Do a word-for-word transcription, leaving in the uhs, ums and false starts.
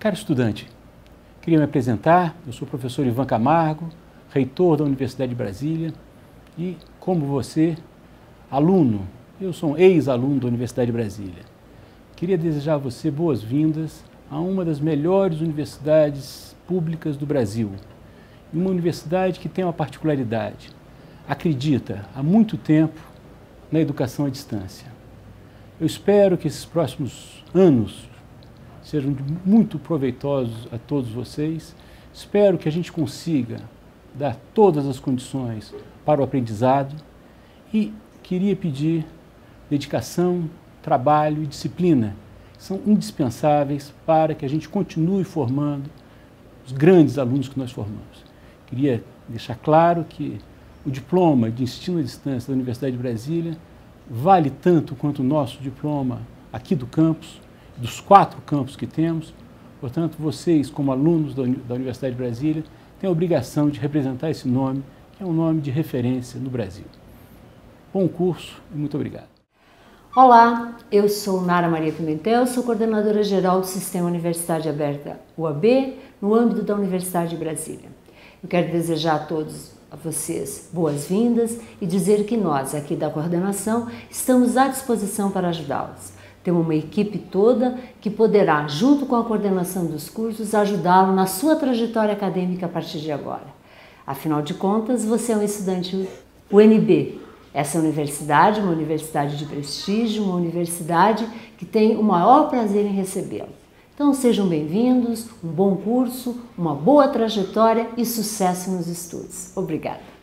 Caro estudante, queria me apresentar. Eu sou o professor Ivan Camargo, reitor da Universidade de Brasília e, como você, aluno. Eu sou um ex-aluno da Universidade de Brasília. Queria desejar a você boas-vindas a uma das melhores universidades públicas do Brasil. Uma universidade que tem uma particularidade. Acredita há muito tempo na educação à distância. Eu espero que esses próximos anos sejam muito proveitosos a todos vocês. Espero que a gente consiga dar todas as condições para o aprendizado e queria pedir dedicação, trabalho e disciplina, que são indispensáveis para que a gente continue formando os grandes alunos que nós formamos. Queria deixar claro que o diploma de ensino à distância da Universidade de Brasília vale tanto quanto o nosso diploma aqui do campus, dos quatro campos que temos. Portanto, vocês, como alunos da Universidade de Brasília, têm a obrigação de representar esse nome, que é um nome de referência no Brasil. Bom curso e muito obrigado. Olá, eu sou Nara Maria Pimentel, sou coordenadora geral do Sistema Universidade Aberta U A B, no âmbito da Universidade de Brasília. Eu quero desejar a todos a vocês boas-vindas e dizer que nós, aqui da coordenação, estamos à disposição para ajudá-los. Temos uma equipe toda que poderá, junto com a coordenação dos cursos, ajudá-lo na sua trajetória acadêmica a partir de agora. Afinal de contas, você é um estudante U N B. Essa universidade, uma universidade de prestígio, uma universidade que tem o maior prazer em recebê-lo. Então sejam bem-vindos, um bom curso, uma boa trajetória e sucesso nos estudos. Obrigada.